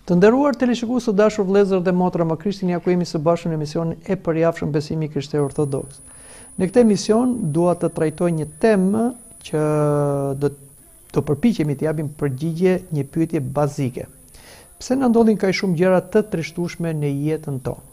Të nderuar teleshikues, të dashur vëllezër dhe motra më Krishtin, ja ku jemi së bashku në emisionin e përjavshëm Besimi Krishter Ortodoks. Në këtë emision dua të trajtoj një temë që do përpiqemi të japim përgjigje një pyetje bazike. Pse na ndodhin kaq shumë gjëra të trishtueshme në jetën tonë?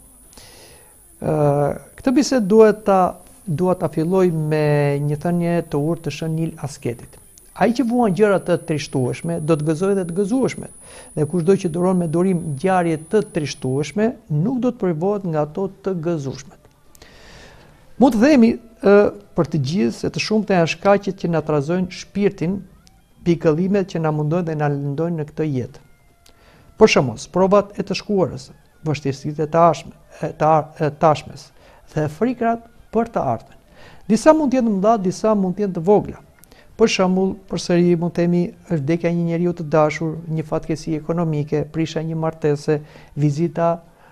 Këtë bisedë dua ta filloj me një thënie të urtë të Shën Nil Asketit. Ai që vuan gjëra të trishtueshme do të gëzojë dhe të gëzueshmet. Dhe kushdo që duron me durim ngjarje të trishtueshme nuk do të privohet nga ato të gëzueshmet. Mund të themi për të gjithë se të shumta janë shkaqet që na trazojnë shpirtin, pikëllimet që na mundojnë dhe na lëndojnë në këtë jetë. Për shembull, provat e të shkuarës, vështirësitë e tashmes dhe frikrat për të ardhmen. Disa mund të jenë të mëdha, disa mund të jenë të vogla. Për shembull, përsëri mund të themi vdekja e një njeriu të dashur, një fatkeqësi ekonomike, prisha e një martese, vizita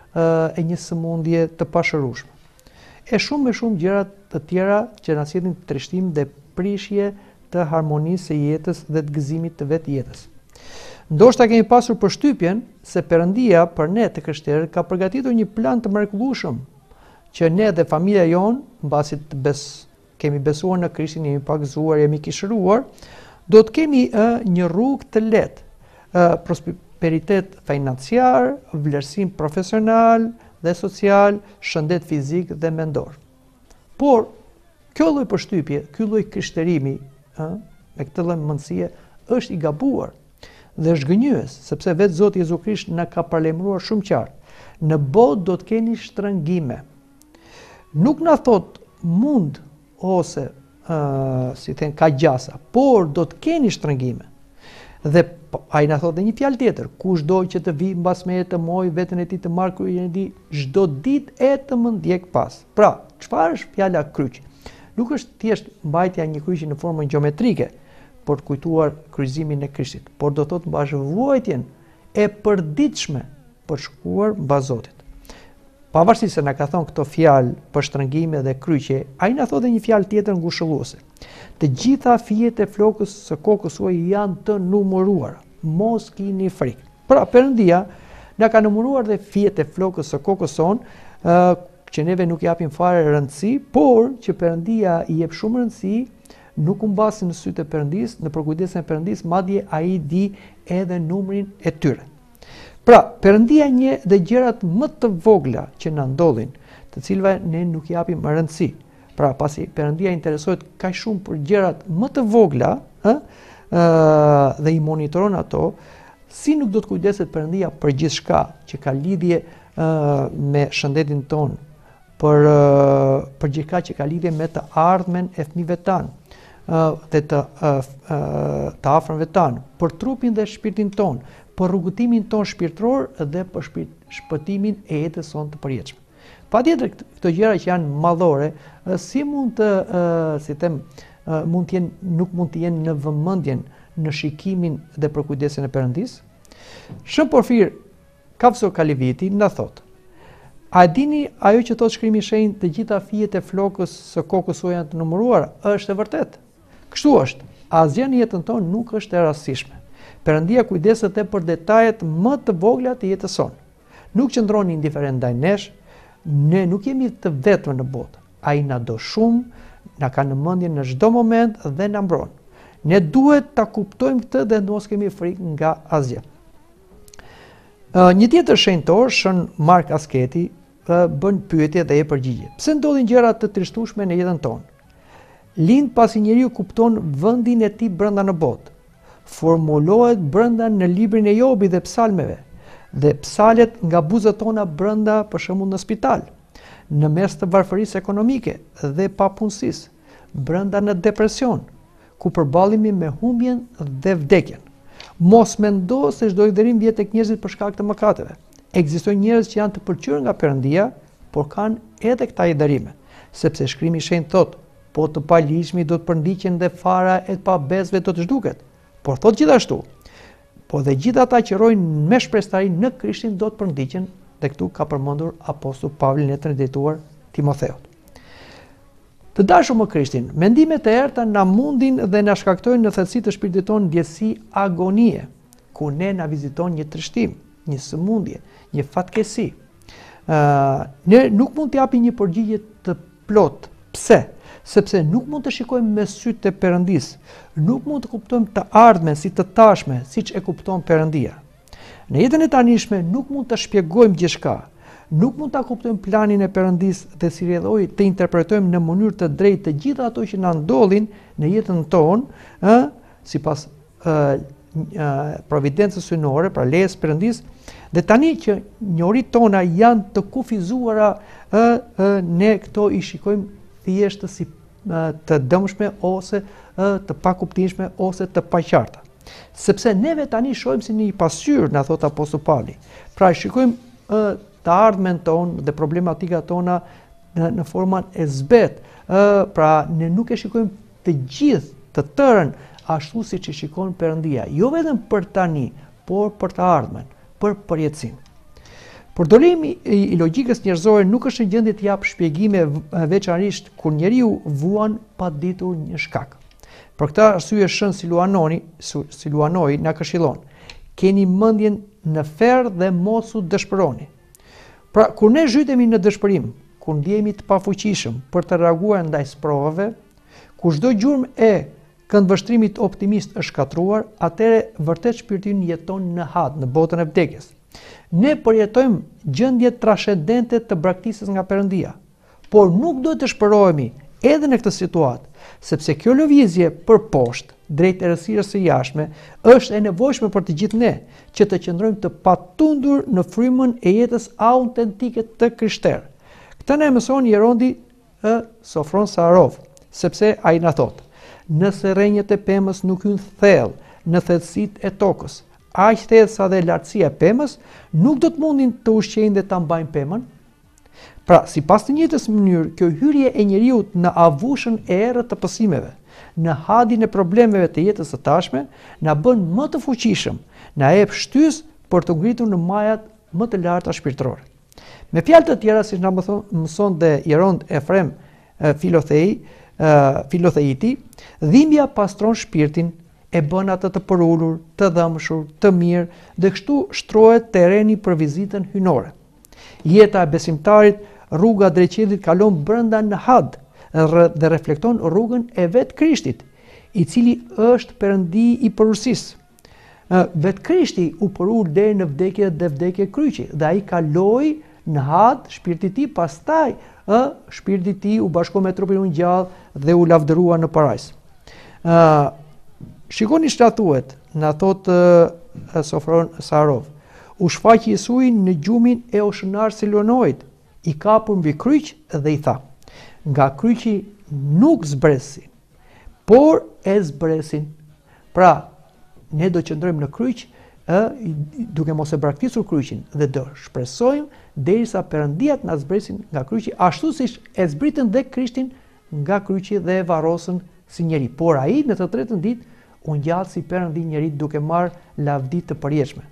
e një sëmundje të pashërueshme. E shumë gjëra të tjera që na sjellin trishtim dhe prishje të harmonisë së jetës dhe të gëzimit të vetë jetës. Ndoshta kemi pasur përshtypjen se Perëndia për ne të krishterët ka përgatitur një plan të mrekullueshëm që ne dhe familja jon, mbasi kemi besuar në Krishtin, jemi pagëzuar, jemi kishëruar, do të kemi një rrugë të lehtë, prosperitet financiar, vlerësim profesional dhe social, shëndet fizik dhe mendor. Por kjo lloj përshtypje, ky lloj krishterimi, me këtë lloj mendësie është i gabuar dhe është gënjyes, sepse vetë Zoti Jezu Krisht na ka paralajmëruar shumë qartë. Në botë do të keni shtrëngime. Nuk na thot mund ose si thënë ka gjasa, por do të keni shtrëngime. Dhe ai na thotë një fjalë tjetër, kushdo që të vi mbas meje të moj veten e tij të marrë kryqin e tij, çdo ditë e të më ndjek pas. Pra, çfarë është fjala kryq? Nuk është thjesht mbajtja e një kryqi në formën gjeometrike për të kujtuar kryqëzimin e Krishtit, por do thotë mbashvuajtjen e përditshme për shkuar mbas Zotit. Pavarësisht se na ka thonë këto fjalë për shtrëngime dhe kryqje, ai na thotë një fjalë tjetër ngushëlluese. Të gjitha fijet e flokës së kokës suaj janë të numëruara. Mos kini frikë. Pra, Perëndia na ka numëruar dhe fijet e flokës së kokës sonë, që neve nuk japim fare rëndësi, por që Perëndia i jep shumë rëndësi, nuk u mbasin në sytë e Perëndis, në përkujdesjen e Perëndis, madje ai di edhe numrin e tyre. Pra, Perëndia njeh dhe gjërat më të vogla që na ndodhin, të cilëve ne nuk japim rëndësi. Pra, pasi Perëndia interesohet kaq shumë për gjërat më të vogla, dhe i monitoron ato, si nuk do të kujdeset Perëndia për gjithçka që ka lidhje me shëndetin ton, për gjithçka që ka lidhje me të ardhmen e fëmijëve tan, dhe të afërmëve tan, për trupin dhe shpirtin ton, për rrugëtimin ton shpirtëror dhe për shpëtimin e jetës sonë të përjetshme. Patjetër këto gjëra që janë madhore, si mund të, nuk mund të jenë në vëmendjen në shikimin dhe përkujdesjen e Perëndisë? Shën Porfir Kavsokaliviti na thotë: a dini ajo që thotë Shkrimi i Shenjtë, të gjitha fijet e flokës së kokës suaj janë të numëruara? Është e vërtetë. Kështu është. Asgjë në jetën tonë nuk është e rastësishme. Perëndia kujdeset edhe për detajet më të vogla të jetës sonë. Nuk qëndron indiferent ndaj nesh, ne nuk jemi të vetëm në botë. Ai na do shumë, na ka në mendje në çdo moment dhe na mbron. Ne duhet ta kuptojmë këtë dhe mos kemi frikë nga asgjë. Një tjetër shenjtor, Shën Mark Asketi, bën pyetje dhe jep përgjigje. Pse ndodhin gjëra të trishtueshme në jetën tonë? Lind pasi njeriu kupton vendin e tij brenda në botë. Formulohet brenda në librin e Jobit dhe psalmeve, dhe psalet nga buzët tona brenda, për shembull në spital, në mes të varfërisë ekonomike dhe papunësisë, brenda në depresion, ku përballemi me humbjen dhe vdekjen. Mos mendo se çdo hidhërim vjen tek njerëzit për shkak të mëkateve. Ekzistojnë njerëz që janë të pëlqyer nga Perëndia, por kanë edhe këta hidhërime, sepse Shkrimi i Shenjtë thotë, po të paligjshmi do të përndiqen dhe fara e pabezëve do të zhduket. Por thot gjithashtu, po dhe gjithë ata që rojnë me shpresëtari në Krishtin do të përndiqen, dhe këtu ka përmendur apostull Pavli në letrën e drejtuar Timotheut. Të dashur më Krishtin, mendimet e errta na mundin dhe na shkaktojnë në thelbësi të shpirtit tonë ndjesi agonie, ku ne na viziton një trishtim. një sëmundje, një fatkesi. Ne nuk mund të japim një përgjigje të plot. Pse? Sepse nuk mund të shikojmë me sytë e Perëndis, nuk mund të kuptojmë të ardhmen si të tashme, siç e kupton Perëndia. Në jetën e tanishme nuk mund të shpjegojmë gjithçka, nuk mund ta kuptojmë planin e Perëndis dhe si rrjedhoi të interpretojmë në mënyrë të drejtë të gjitha ato që na ndodhin në jetën tonë, sipas providencës synore, pra lejes Perëndis, dhe tani që njohuritë tona janë të kufizuara, ne këto i shikojmë thjesht si të dëmshme ose të pakuptimshme ose të paqarta. Sepse neve tani shohim si një pasqyrë, na thot Apostulli Pauli. Pra shikojmë të ardhmen tonë dhe problematikat tona në formën e zbet. Pra ne nuk e shikojmë të gjithë, të tërën ashtu siç e shikon Perëndia, jo vetëm për tani, por për të ardhmen, për përjetësinë. Përdorimi i logjikës njerëzore nuk është në gjendje të japë shpjegime veçanërisht kur njeriu vuan pa ditur një shkak. Për këtë arsye Shën Siluanoi na këshillon: keni mendjen në ferr dhe mosu dëshpëroni. Pra, kur ne zhytemi në dëshpërim, kur ndjehemi të pafuqishëm për të reaguar ndaj sprovave, kur çdo gjurmë e këndvështrimit optimist është shkatruar, atëherë vërtet shpirti jeton në had, në botën e vdekjes. Ne përjetojmë gjendje trascendente të braktisjes nga Perëndia, por nuk duhet të shpërohemi edhe në këtë situatë, sepse kjo lëvizje për poshtë drejt errësirës së jashtme është e nevojshme për të gjithë ne, që të qëndrojmë të patundur në frymën e jetës autentike të krishterë. Këtë na mëson Jerondi Sofron Sarov, sepse ai na thotë: nëse rrenjët e pemës nuk hyn thellë në thellësitë e tokës, aq thellë sa dhe lartësia e pemës, nuk do të mundin të ushqejnë dhe ta mbajnë pemën. Pra, sipas të njëjtës mënyrë, kjo hyrje e njeriut në avushën e errët të pësimeve, në hadin e problemeve të jetës së tashme, na bën më të fuqishëm, na jep shtysë për të ngritur në majat më të larta shpirtërore. Me fjalë të tjera, siç na mëson dhe Jerond Efrem Filotheiti, dhimbja pastron shpirtin, e bën atë të përulur, të dëmshur, të mirë, dhe kështu shtrohet terreni për vizitën hynore. Jeta e besimtarit, rruga drejt qiellit kalon brenda në had dhe reflekton rrugën e vet Krishtit, i cili është Perëndi i përurësisë. Vet Krishti u përul deri në vdekje dhe vdekje kryqi, dhe ai kaloi në had, shpirti i tij pastaj shpirti i tij u bashkoi me trupin e gjallë dhe u lavdërua në parajs. Shikoni çfarë thuhet, na thot Sofron Sarov: u shfaqi Jesui në gjumin e Oshënar Siluanoit, i kapur mbi kryq dhe i tha: nga kryqi nuk zbresin, por e zbresin. Pra, ne do qëndrojmë në kryq, duke mos e braktisur kryqin, dhe do shpresojmë derisa Perëndia na zbresin nga kryqi, ashtu siç e zbritën dhe Krishtin nga kryqi dhe e varrosën si njeri. Por ai në të tretën ditë u ngjall si Perëndi njerit, duke marrë lavdi të përjetshme.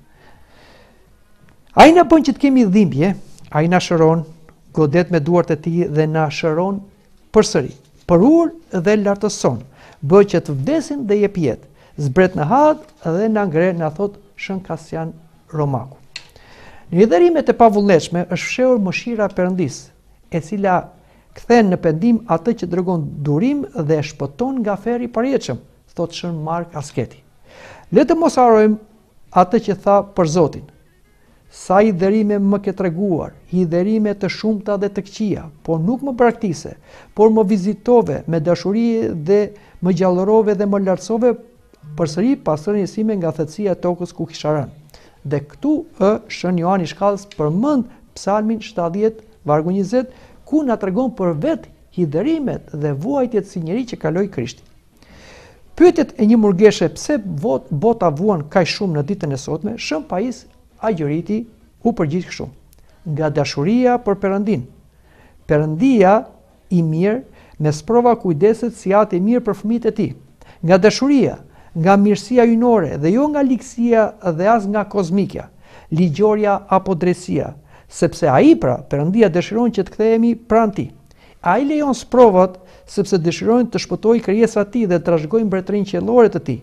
Ai na bën që të kemi dhimbje, ai na shëron, godet me duart e tij dhe na shëron përsëri. Përul dhe lartëson, bë që të vdesin dhe jep jetë. Zbret në had dhe na ngre, na thot Shën Kasian Romaku. Në hidhërimet e pavullnetshme është fshehur mëshira e Perëndis, e cila kthen në pendim atë që tregon durim dhe e shpëton nga ferri i përjetshëm, thot Shën Mark Asketi. Le të mos harrojmë atë që tha për Zotin: sa i dherime më ke treguar, i dherime të shumta dhe të këqija, por nuk më praktise, por më vizitove me dashuri dhe më gjallërove dhe më lartësove përsëri pasurinë sime nga thellësia e tokës ku kisha rënë. Dhe këtu Shën Johani Shkallës përmend Psalmin 70 vargu 20, ku na tregon për vetë hidhërimet dhe vuajtjet si njeri që kaloi Krishti. Pyetjet e një murgeshe pse bota vuan kaq shumë në ditën e sotme, Shën Pais Agjëriti u përgjigj kështu: nga dashuria për Perëndin. Perëndia i mirë me sprova kujdeset si atë i mirë për fëmijët e tij. Nga dashuria, nga mirësia hyjnore dhe jo nga ligësia dhe as nga kozmikja, ligjorja apo drejtësia, sepse ai pra, Perëndia dëshiron që të kthehemi pranë tij. Ai lejon sprovat sepse dëshirojnë të shpëtojë krijesat e tij dhe të trashëgojnë mbretërinë qiellore të tij.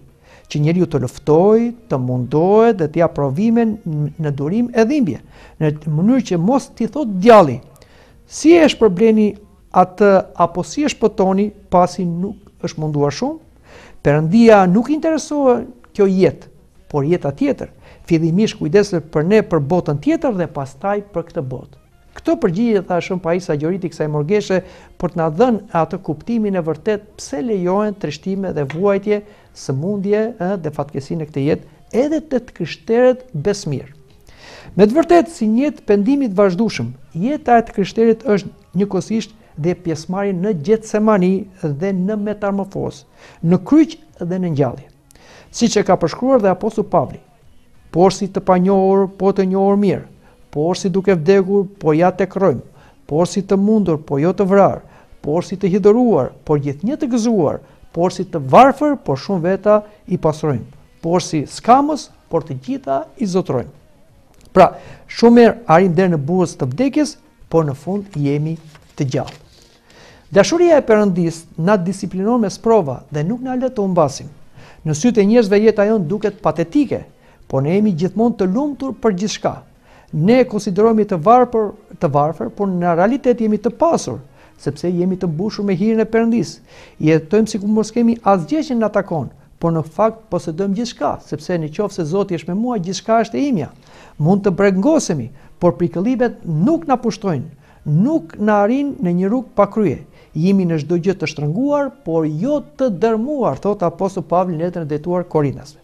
që njeriu të luftojë, të mundohet dhe të jap provime në durim e dhimbje, në mënyrë që mos t'i thotë djalli, si e shpërbleni atë apo si e shpëtoni pasi nuk është munduar shumë. Perëndia nuk interesohet kjo jetë, por jeta tjetër. Fillimisht kujdeset për ne për botën tjetër dhe pastaj për këtë botë. Këto përgjigje tha shumë pajisa Gjoriti kësaj morgeshe për të na dhënë atë kuptimin e vërtet pse lejohen trishtime dhe vuajtje, sëmundje dhe fatkeqësi në këtë jetë edhe të krishterët besmirë. Me të vërtetë, si një jetë pendimit vazhdueshëm, jeta e të krishterit është njëkohësisht dhe pjesëmarrje në Gjetsemani dhe në metamorfozë, në kryq dhe në ngjallje. Siç e ka përshkruar dhe apostulli Pavli, por si të panjohur, po të njohur mirë, por si duke vdekur, po ja tek rrojmë, por si të mundur, po jo të vrarë, por si të hidhuruar, por gjithnjë të gëzuar, por si të varfër, por shumë veta i pastrojmë, por si skamës, por të gjitha i zotrojmë. Pra, shumë mirë arrim deri në burrës të vdekjes, por në fund jemi të gjallë. Dashuria e Perëndis na disiplinon me sprova dhe nuk na lë të humbasim. Në sytë e njerëzve jeta jon duket patetike, por ne jemi gjithmonë të lumtur për gjithçka. Ne konsiderohemi të varfër, por në realitet jemi të pasur, sepse jemi të mbushur me hirin e Perëndis. Jetojmë sikur mos kemi asgjë që na takon, por në fakt posedojmë gjithçka, sepse nëse Zoti është me mua, gjithçka është e imja. Mund të brengosemi, por prikëllimet nuk na pushtojnë, nuk na arrin në një rrugë pa krye. Jemi në çdo gjë të shtrënguar, por jo të dërmuar, thot apostulli Pavli në letrën e drejtuar Korintasve.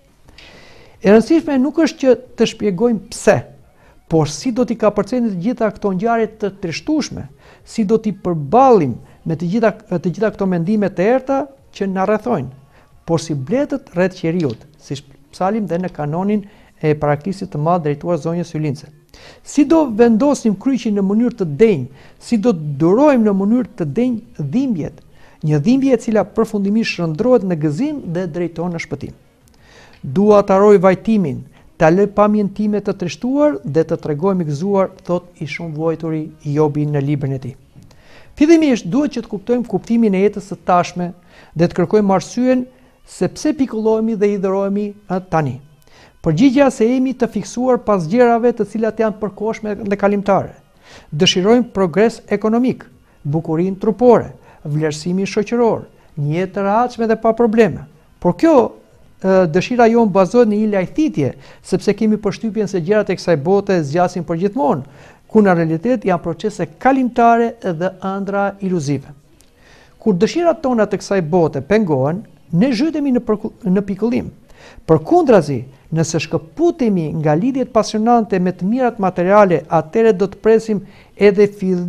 E rëndësishme nuk është që të shpjegojmë pse, por si do t'i kapërcejmë të gjitha këto ngjarje të trishtueshme, si do t'i përballim me të gjitha këto mendime të errta që na rrethojnë, por si bletët rreth qeriut, siç psalim dhe në kanonin e Paraklësit të Madh drejtuar zonjës Ylince. Si do vendosim kryqin në mënyrë të denjë, si do durojmë në mënyrë të denjë dhimbjet, një dhimbje e cila përfundimisht shndrohet në gëzim dhe drejton në shpëtim. Dua të harroj vajtimin, ta lë pamjen time të trishtuar dhe të tregojmë i gëzuar, thot i shumë vuajturi Jobi në librin e tij. Fillimisht duhet që të kuptojmë kuptimin e jetës së tashme dhe të kërkojmë arsyen se pse pikullohemi dhe hidhërohemi tani. Përgjigjja se jemi të fiksuar pas gjërave të cilat janë përkohshme dhe kalimtare. Dëshirojmë progres ekonomik, bukurinë trupore, vlerësimin shoqëror, një jetë të rehatshme dhe pa probleme. Por kjo dëshira jonë bazohet në një lajthitje, sepse kemi përshtypjen se gjërat e kësaj bote zgjasin përgjithmonë, ku në realitet janë procese kalimtare dhe ëndra iluzive. Kur dëshirat tona të kësaj bote pengohen, ne zhytemi në pikëllim. Përkundrazi, nëse shkëputemi nga lidhjet pasionante me të mirat materiale, atëherë do të presim edhe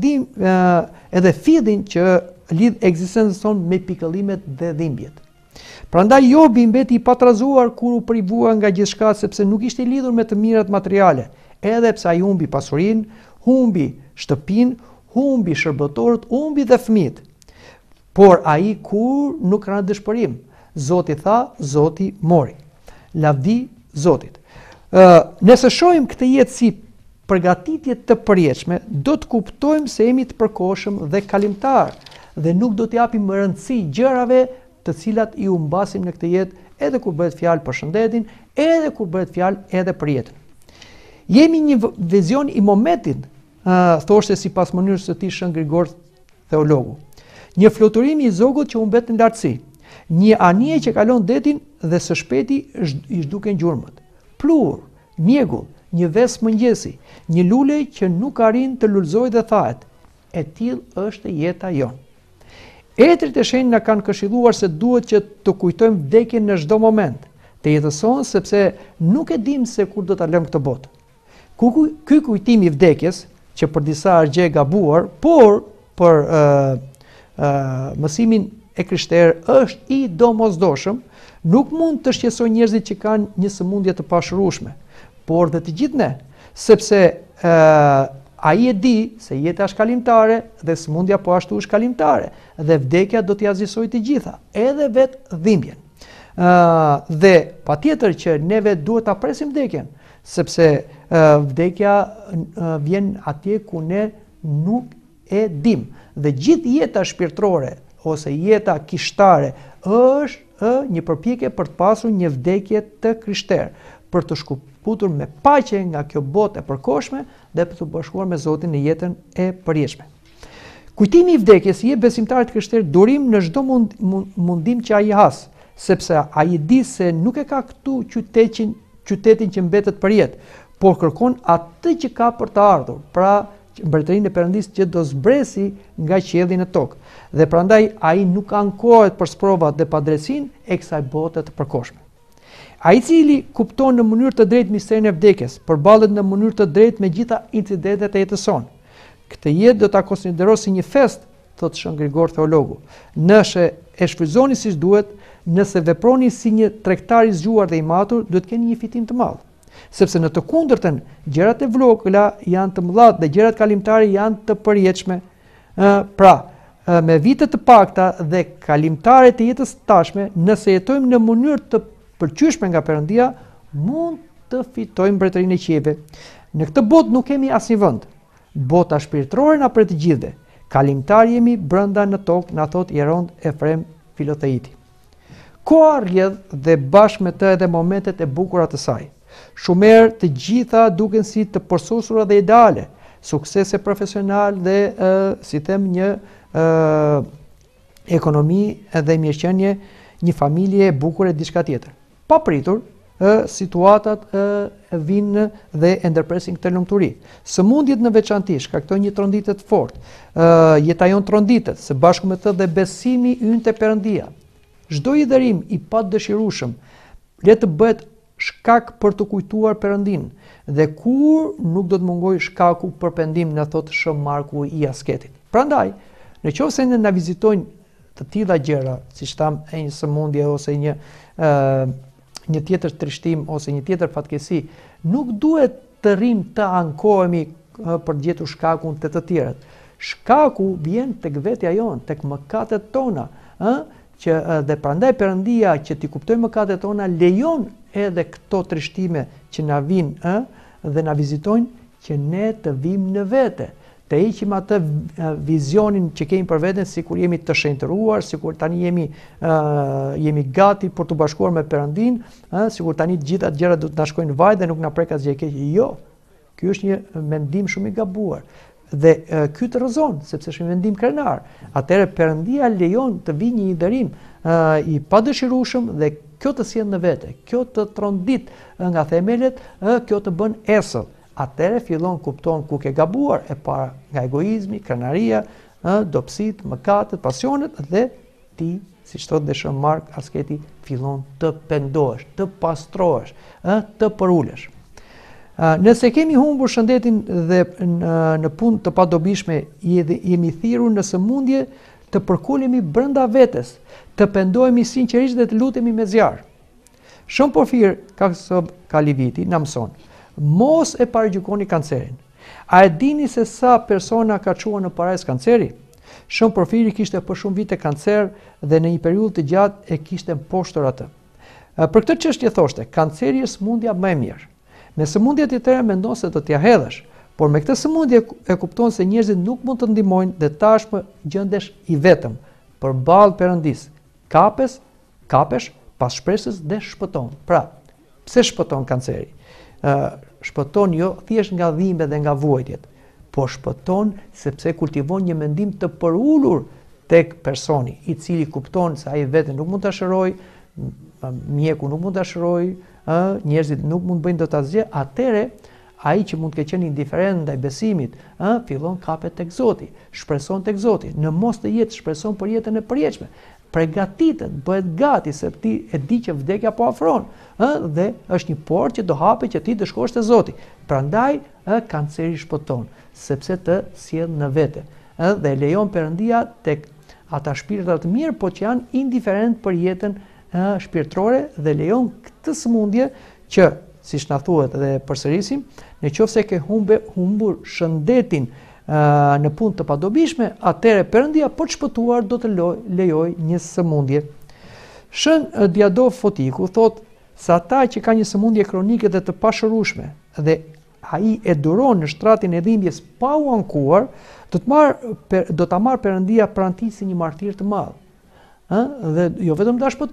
fidhin që lidh ekzistencën tonë me pikëllimet dhe dhimbjet. Prandaj Jobi mbeti i patrazuar kur u privua nga gjithçka, sepse nuk ishte i lidhur me të mirat materiale, edhe pse ai humbi pasurinë, humbi shtëpinë, humbi shërbëtorët, humbi dhe fëmijët. Por ai kur nuk ra dëshpërim. Zoti tha, Zoti mori. Lavdi Zotit. Nëse shohim këtë jetë si përgatitje të përjetshme, do të kuptojmë se jemi të përkohshëm dhe kalimtar dhe nuk do të japim rëndësi gjërave të cilat i humbasim në këtë jetë, edhe kur bëhet fjalë për shëndetin, edhe kur bëhet fjalë edhe për jetën. Jemi një vizion i momentit, thoshte sipas mënyrës së tij Shën Grigor Theologu. Një fluturim i zogut që humbet në lartësi, një anije që kalon detin dhe së shpejti i zhduken gjurmët. Plur, mjegull, një ves mëngjesi, një lule që nuk arrin të lulëzojë dhe thahet, e tillë është jeta jonë. Etrit e shenjtë na kanë këshilluar se duhet që të kujtojmë vdekjen në çdo moment të jetës sonë, sepse nuk e dim se kur do ta lëmë këtë botë. Ky kujtim i vdekjes, që për disa është gjë e gabuar, por për mësimin e krishterë është i domosdoshëm, nuk mund të shqetësojë njerëzit që kanë një sëmundje të pashërueshme, por dhe të gjithë ne, sepse ai e di se jeta është kalimtare dhe sëmundja po ashtu është kalimtare dhe vdekja do t'i azisojë të gjitha, edhe vetë dhimbjen. Dhe patjetër që neve duhet ta presim vdekjen, sepse vdekja vjen atje ku ne nuk e dim dhe gjithë jeta shpirtërore ose jeta kishtare është një përpjekje për të pasur një vdekje të krishterë, për të shkëputur me paqe nga kjo botë e përkohshme dhe për të bashkuar me Zotin në jetën e përjetshme. Kujtimi i vdekjes i jep besimtarit krishterë durim në çdo mundim që ai has, sepse ai di se nuk e ka këtu qytetin që mbetet për jetë, por kërkon atë që ka për të ardhur, pra mbretërinë e Perëndisë që do zbresi nga qielli në tokë. Dhe prandaj ai nuk ankohet për sprovat dhe padrejsinë e kësaj bote të përkohshme. Ai i cili kupton në mënyrë të drejtë misterin e vdekjes, përballet në mënyrë të drejtë me gjitha incidentet e jetës sonë. Këtë jetë do ta konsideroj si një fest, thot Shën Grigor teologu. Nëse e shfrytëzoni siç duhet, nëse veproni si një tregtar i zgjuar dhe i matur, duhet keni një fitim të madh. Sepse në të kundërtën, gjërat e vogla janë të mëdha dhe gjërat kalimtare janë të përjetshme. Me vite të pakta dhe kalimtare të jetës tashme, nëse jetojmë në mënyrë të përqyeshme nga Perëndia, mund të fitojmë mbretërinë e qiejve. Në këtë botë nuk kemi asnjë vend. Bota shpirtërore na pret të gjithëve. Kalimtar jemi brenda në tokë, na thot Jerond Efrem Filoteiti. Koha rrjedh dhe bashkë me të edhe momentet e bukura të saj. Shumë herë të gjitha duken si të përsosura dhe ideale, suksese profesional dhe si them një ekonomi dhe mirëqenie, një familje e bukur e diçka tjetër. Papritur, situatat vinë dhe e ndërpresin këtë lumturi. Sëmundjet në veçanti shkaktojnë një tronditë të fortë. Jeta jon tronditet, së bashku me të dhe besimi ynë te Perëndia. Çdo i dërim i padëshirueshëm le të bëhet shkak për të kujtuar Perëndinë dhe kur nuk do të mungoj shkaku për pendim, na thot Shën Marku i Asketit. Prandaj, nëse ne na vizitojnë të tilla gjëra, siç tham, një sëmundje ose një tjetër trishtim ose një tjetër fatkeqësi, nuk duhet të rrim të ankohemi për të gjetur shkakun te të tjerët. Shkaku vjen tek vetja jon, tek mëkatet tona, dhe prandaj Perëndia që ti kuptojmë mëkatet tona lejon edhe këto trishtime që na vinë dhe na vizitojnë që ne të vimë në vete, të heqim atë vizionin që kemi për veten sikur jemi të shenjtëruar, sikur tani jemi gati për të bashkuar me Perëndinë, sikur tani të gjitha gjërat do të na shkojnë vaj dhe nuk na prek asgjë keq. Jo. Ky është një mendim shumë i gabuar. Dhe ky të rrezon, sepse është një mendim krenar. Atëherë Perëndia lejon të vijë një dërim i padëshirueshëm dhe kjo të sjell në vete, kjo të trondit nga themelet, kjo të bën esëll. Atëherë fillon kupton ku ke gabuar e para nga egoizmi, krenaria, dobësitë, mëkatet, pasionet dhe ti, siç thotë dhe Shën Mark Asketi, fillon të pendohesh, të pastrohesh, të përulesh. Nëse kemi humbur shëndetin dhe në punë të padobishme, jemi thirrur në sëmundje të përkulemi brenda vetes, të pendohemi sinqerisht dhe të lutemi me zjarr. Shën Porfir Kaliviti na mëson: mos e paragjykoni kancerin. A e dini se sa persona ka çuar në parajs kanceri? Shën Porfiri kishte për shumë vite kancer dhe në një periudhë të gjatë e kishte mposhtur atë. Për këtë çështje thoshte: kanceri është sëmundja më e mirë. Me sëmundjet e tjera mendon se do t'ia hedhësh, por me këtë sëmundje e kupton se njerëzit nuk mund të ndihmojnë dhe tashmë gjendesh i vetëm përballë Perëndisë. Kapesh pas shpresës dhe shpëton. Pra, pse shpëton kanceri? Shpëton jo thjesht nga dhimbjet dhe nga vuajtjet, por shpëton sepse kultivon një mendim të përulur tek personi, i cili kupton se ai vetë nuk mund ta shërojë, mjeku nuk mund ta shërojë, njerëzit nuk mund bëjnë dot asgjë. Atëre ai që mund të ketë qenë indiferent ndaj besimit, fillon kapet tek Zoti, shpreson tek Zoti, në mos të jetë shpreson për jetën e përjetshme. Përgatitet, bëhet gati se ti e di që vdekja po afron, dhe është një portë që do hapet që ti të shkosh te Zoti. Prandaj kanceri shpëton, sepse të sjell në vete, dhe lejon Perëndia tek ata shpirtra të mirë, po që janë indiferent për jetën shpirtërore, dhe lejon këtë sëmundje që, siç na thuhet dhe përsërisim, nëse ke humbur shëndetin në punë të padobishme, atëherë Perëndia për të shpëtuar do të lejoj një sëmundje. Shën Diadov Fotiku thot se ata që kanë një sëmundje kronike dhe të pashërueshme dhe ai e duron në shtratin e dhimbjes pa u ankuar, do ta marr Perëndia pranë tij si një martir të madh. Dhe jo vetëm ta shpëtoj,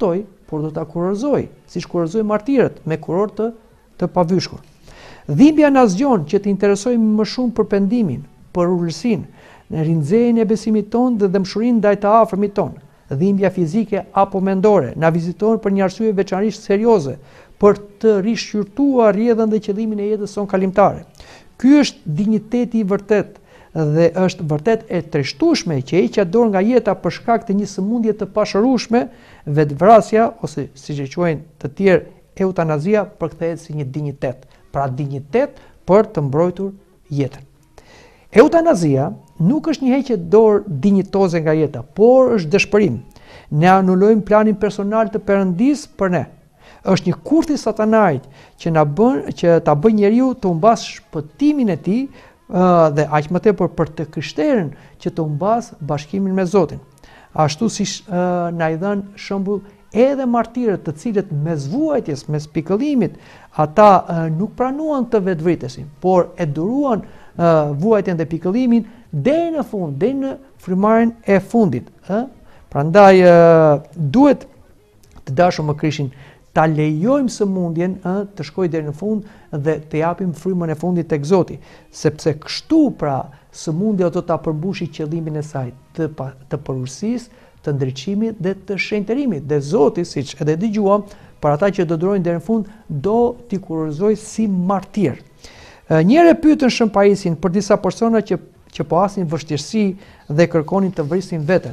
por do ta kurorëzoj, siç kurorëzoj martirët me kuror të pavyshkur. Dhimbja na zgjon që të interesojmë më shumë për pendimin, për urësinë, në rinxjerrjen e besimit tonë dhe dëmshurinë ndaj të afërmit tonë. Dhimbja fizike apo mendore na viziton për një arsye veçanërisht serioze, për të rishqyrtuar rrjedhën dhe qëllimin e jetës sonë kalimtare. Ky është dinjiteti i vërtet dhe është vërtet e trishtueshme që heqja dorë nga jeta për shkak të një sëmundje të pashërueshme, vetvrasja ose siç e quajnë të tjerë eutanazia përkthehet si një dinjitet, pra dinjitet për të mbrojtur jetën. Eutanazia nuk është një heqje dorë dinjitoze nga jeta, por është dëshpërim. Ne anulojmë planin personal të Perëndisë për ne. Është një kurth i satanait që ta bëjë njeriu të humbas shpëtimin e tij dhe aq më tepër për të krishterën që të humbas bashkimin me Zotin. Ashtu siç na i dhën shembull edhe martirët të cilët mes vuajtjes, mes pikëllimit, ata nuk pranuan të vetvritesin, por e duruan vuajtjen dhe pikëllimin deri në fund, deri në frymarrjen e fundit. Prandaj duhet të dashur më Krishtin ta lejojmë sëmundjen të shkojë deri në fund dhe të japim frymën e fundit tek Zoti, sepse kështu pra sëmundja do ta përmbushë qëllimin e saj të përurësisë, të ndriçimit dhe të shenjtërimit. Dhe Zoti, siç edhe dëgjuam, për ata që do durojnë deri në fund, do t'i kurorëzoj si martir. Njëherë pyetën Shën Paisin për disa persona që po hasin vështirësi dhe kërkonin të vrisin veten.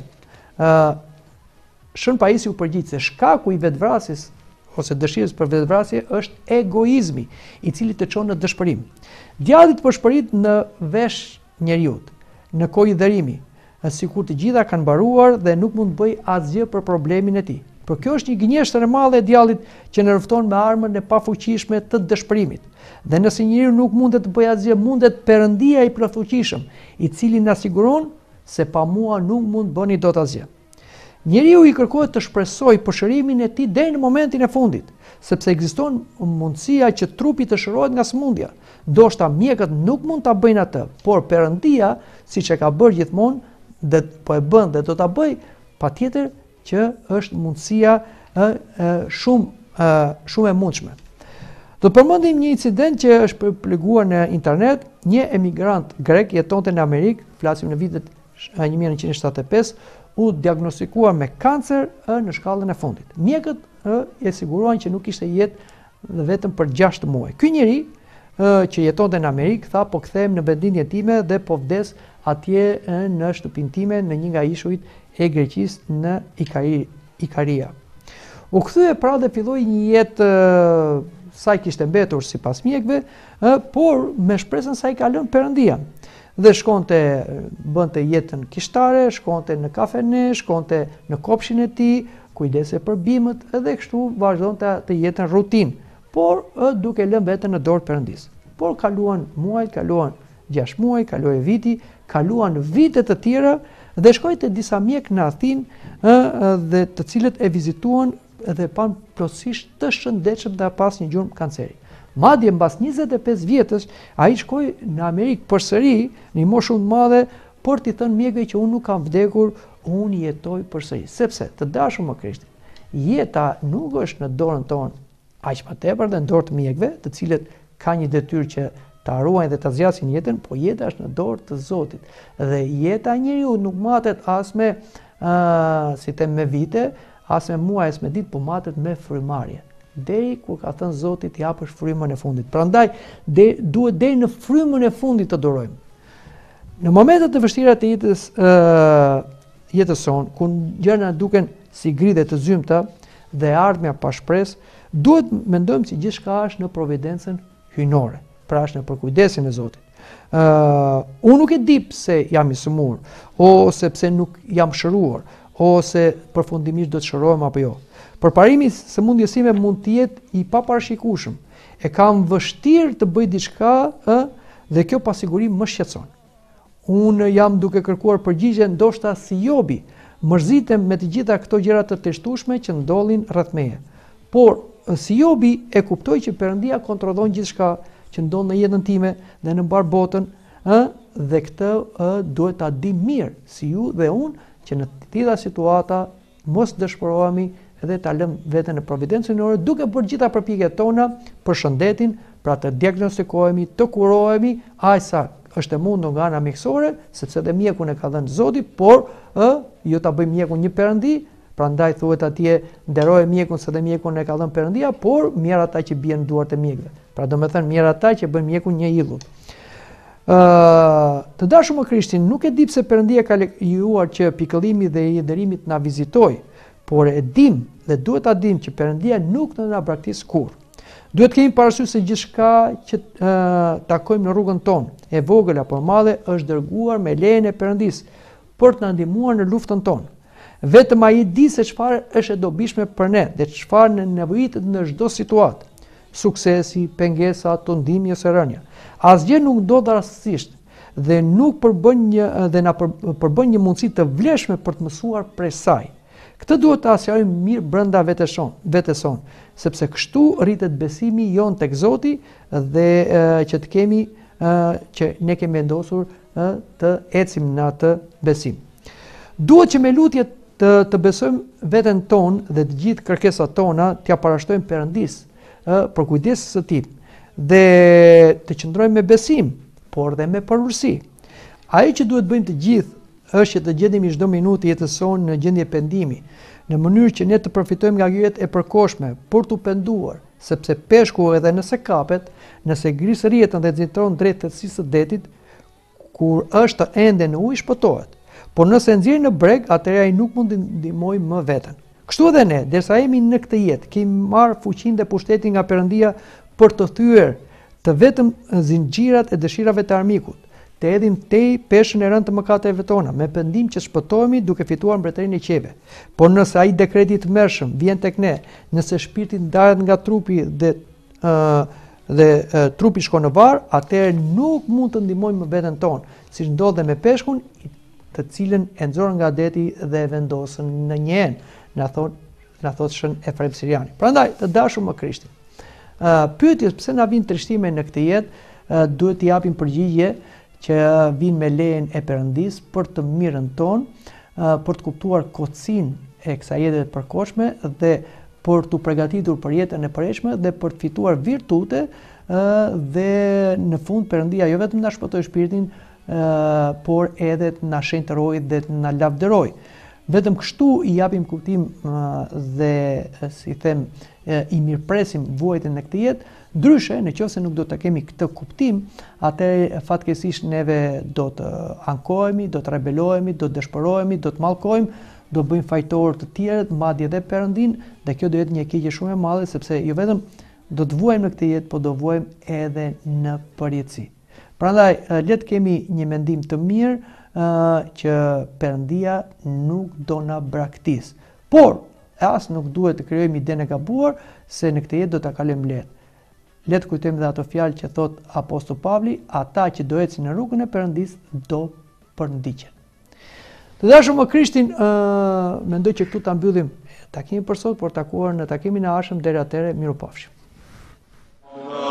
Shën Paisi u përgjigj se shkaku i vetvrasjes ose dëshirës për vetvrasje është egoizmi, i cili të çon në dëshpërim. Djalli po shpërit në vesh njeriut, në kohë i dherimi, sikur të gjitha kanë mbaruar dhe nuk mund të bëj asgjë për problemin e tij. Por kjo është një gënjeshtër e madhe e djallit që në rrëfton me armën e pafuqishme të dëshpërimit. Dhe nëse njeriu nuk mundet të bëjë asgjë, mundet Perëndia i plotfuqishëm, i cili na siguron se pa mua nuk mund bëni dot asgjë. Njeriu i kërkohet të shpresojë përshërimin e tij deri në momentin e fundit, sepse ekziston mundësia që trupi të shërohet nga sëmundja. Ndoshta mjekët nuk mund ta bëjnë atë, por Perëndia, siç e ka bërë gjithmonë, dhe po e bën dhe do ta bëj, patjetër që është mundësia shumë e mundshme. Do të përmendim një incident që është publikuar në internet. Një emigrant grek jetonte në Amerikë, flasim në vitet 1975, u diagnostikuar me kancer në shkallën e fundit. Mjekët e siguruan që nuk ishte jetë vetëm për 6 muaj. Ky njeri që jetonte në Amerikë tha po kthehem në vendinjen time dhe po vdes atje në shtëpinë time në një nga ishujt e Greqisë në Ikaria. U kthye pra dhe filloi një jetë sa i kishte mbetur sipas mjekëve, por me shpresën se ai ka lënë Perëndia. Dhe bënte jetën kishtare, shkonte në kafene, shkonte në kopshin e tij, kujdese për bimët dhe kështu vazhdonte të jetën rutinë, por duke lënë veten në dorë Perëndisë. Por kaluan muajt, kaluan 6 muaj, kaloi viti, kaluan vite të tjera dhe shkoi te disa mjek në Athinë dhe të cilët e vizituan dhe pan plotësisht të shëndetshëm dhe pas një gjurmë kanceri. Madje mbas 25 vjetësh ai shkoi në Amerikë përsëri, në një moshë shumë të madhe, por t'i thënë mjekëve që unë nuk kam vdekur, unë jetoj përsëri. Sepse të dashur më Krishtin, jeta nuk është në dorën tonë, aq më tepër dhe në dorë të mjekëve, të cilët kanë një detyrë që ta ruajnë dhe ta zgjasin jetën, po jeta është në dorë të Zotit. Dhe jeta e njeriu nuk matet as me me vite, as me muaj, as me ditë, po matet me frymarrje. Deri kur ka thënë Zoti t'i japësh frymën e fundit. Prandaj duhet deri në frymën e fundit të durojmë. Në momentet të vështira të jetës sonë, ku gjërat duken si gridhe të zymta dhe ardhmja pa shpresë, duhet mendojmë se gjithçka është në providencën hyjnore, pra është në përkujdesin e Zotit. Unë nuk e di pse jam i sëmur, ose pse nuk jam shëruar, ose përfundimisht do të shërohem apo jo. Përparimi sëmundjes sime mund të jetë i paparashikueshëm. E kam vështirë të bëj diçka dhe kjo pasiguri më shqetëson. Unë jam duke kërkuar përgjigje ndoshta si Jobi, mërzitem me të gjitha këto gjëra të teshtueshme që ndodhin rreth meje. Por si Jobi e kuptoj që Perëndia kontrollon gjithçka që ndodh në jetën time dhe në mbar botën, dhe këtë duhet ta di mirë si ju dhe unë që në të tilla situata mos dëshpërohemi edhe ta lëm veten në providencën e orë, duke bërë gjitha përpjekjet tona për shëndetin, pra të diagnostikohemi, të kurohemi, aq sa është e mundur nga ana mjekësore, sepse dhe mjekun e ka dhënë Zoti, por jo ta bëjmë mjekun një perëndi, prandaj thuhet atje nderoje mjekun se dhe mjekun e ka dhënë Perëndia, por mirë ata që bien në duart e mjekëve. Pra domethënë mirë ata që bëjnë mjekun një idhull. Të dashur më Krishtin, nuk e di pse Perëndia ka lejuar që pikëllimi dhe i nderimit na vizitoj, por e dim dhe duhet ta dim që Perëndia nuk na braktis kurrë. Duhet kemi parasysh se gjithçka që takojmë në rrugën tonë, e vogël apo e madhe, është dërguar me lejen e Perëndisë për të na ndihmuar në luftën tonë. Vetëm ai di se çfarë është e dobishme për ne dhe çfarë ne nevojitet në çdo situatë. Suksesi, pengesa, tundimi ose rënja. Asgjë nuk ndodh rastësisht dhe nuk na përbën një mundësi të vlefshme për të mësuar prej saj. Këtë duhet të asjajmë mirë brenda vetes son, sepse kështu rritet besimi jon tek Zoti dhe që të kemi që ne kemi vendosur të ecim në atë besim. Duhet që me lutje të besojmë veten tonë dhe të gjithë kërkesat tona t'ia parashtrojmë Perëndisë për kujdesin së Tij dhe të qëndrojmë me besim, por dhe me përvërsi. Ai që duhet bëjmë të gjithë është që të gjendemi çdo minutë jetës sonë në gjendje pendimi, në mënyrë që ne të përfitojmë nga jetë e përkohshme për t'u penduar, sepse peshku edhe nëse kapet, nëse grisë rrjetën dhe nxitron drejt thellësisë së detit, kur është ende në ujë shpëtohet. Por nëse nxjerrë në breg, atëherë ai nuk mund të ndihmojë më veten. Kështu edhe ne, derisa jemi në këtë jetë, kemi marrë fuqinë dhe pushtetin nga Perëndia për të thyer të vetëm zinxhirat e dëshirave të armikut, të hedhim tej peshën e rëndë të mëkateve tona, me pendim që shpëtohemi duke fituar mbretërinë e qeve. Por nëse ai dekreti i tmerrshëm vjen tek ne, nëse shpirti ndahet nga trupi dhe trupi shkon në varr, atëherë nuk mund të ndihmojmë veten tonë, siç ndodhe me peshkun, të cilën e nxorën nga deti dhe e vendosën në një enë, na thot shën Efraim Siriani. Prandaj, të dashur më Krishtin, pyetjes pse na vijnë trishtime në këtë jetë, duhet t'i japim përgjigje që vinë me lejen e Perëndisë për të mirën tonë, për të kuptuar kotësinë e kësaj jete të përkohshme dhe për t'u përgatitur për jetën e përhershme dhe për të fituar virtute dhe në fund Perëndia jo vetëm na shpëtoi shpirtin, por edhe të na shenjtërojë dhe të na lavdërojë. Vetëm kështu i japim kuptim dhe si them i mirëpresim vuajtjen e këtij jetë. Ndryshe, nëse nuk do të kemi këtë kuptim, atëherë fatkeqësisht neve do të ankohemi, do të rebelohemi, do të dëshpërohemi, do të mallkojmë, do bëjmë fajtorë të tjerët, madje edhe Perëndin, dhe kjo do jetë një keqje shumë e madhe, sepse jo vetëm do të vuajmë në këtë jetë, por do vuajmë edhe në përjetësi. Prandaj, le të kemi një mendim të mirë që Perëndia nuk do na braktis. Por, as nuk duhet të krijojmë idenë e gabuar se në këtë jetë do ta kalojmë lehtë. Le të kujtojmë dhe ato fjalë që thot Apostoll Pavli, ata që do ecin në rrugën e Perëndisë do përndiqen. Të dashur më Krishtin, mendoj që këtu ta mbyllim takimin për sot, por takuar në takimin e ardhshëm. Deri atëherë, mirupafshim.